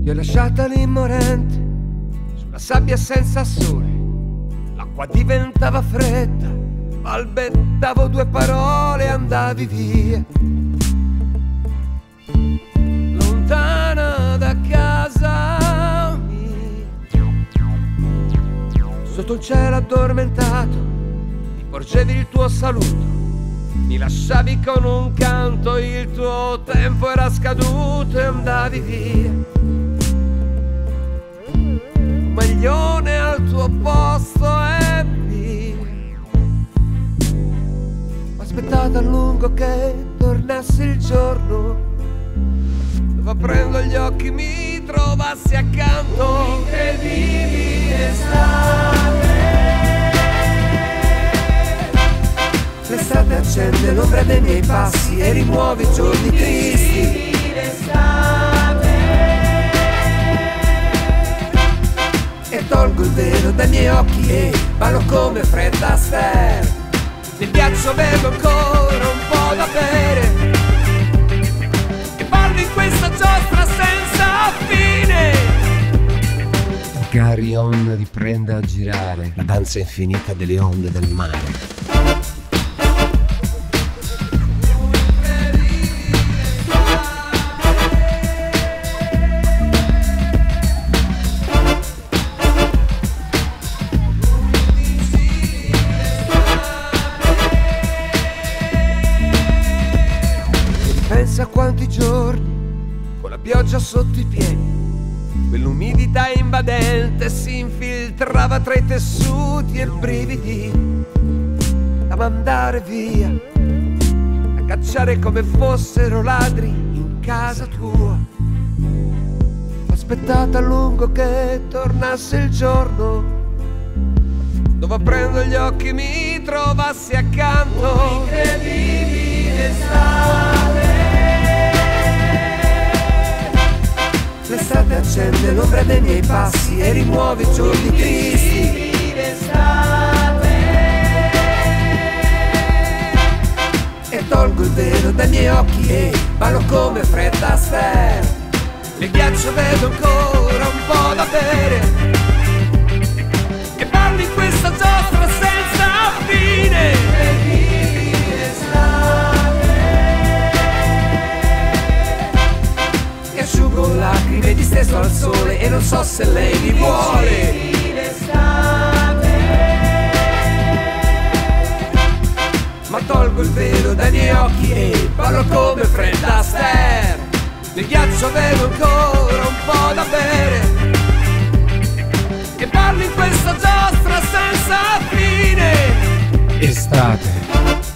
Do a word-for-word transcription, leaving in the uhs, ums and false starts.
Ti ho lasciata lì morente sulla sabbia senza sole, l'acqua diventava fredda, balbettavo due parole e andavi via. Lontana da casa mia, sotto un cielo addormentato, mi porgevi il tuo saluto, mi lasciavi con un canto, il tuo tempo era scaduto e andavi via. Un maglione al tuo posto e via. Ho aspettato a lungo che tornasse il giorno, dove aprendo gli occhi mi trovassi accanto. Incredibile estate. L'estate accende l'ombra dei miei passi e rimuove i giorni tristi. E tolgo il velo dai miei occhi e ballo come Fred Astaire. Nel ghiaccio bevo ancora un po' da bere e ballo in questa giostra senza fine. Il carillon riprende a girare, la danza infinita delle onde del mare. Pensa a quanti giorni con la pioggia sotto i piedi, quell'umidità invadente si infiltrava tra i tessuti e brividi da mandare via, da cacciare come fossero ladri in casa tua. Ho aspettato a lungo che tornasse il giorno, dove aprendo gli occhi mi trovassi accanto. Incredibile estate. L'estate accende l'ombra dei miei passi e rimuove i giorni tristi. E tolgo il velo dai miei occhi e ballo come Fred Astaire. Nel ghiaccio vedo ancora un po' da bere e ballo in questa giostra senza fine. Asciugo lacrime disteso al sole e non so se lei mi vuole. Ma tolgo il velo dai miei occhi e ballo come Fred Astaire. Nel ghiaccio avevo ancora un po' da bere e ballo in questa giostra senza fine. Estate.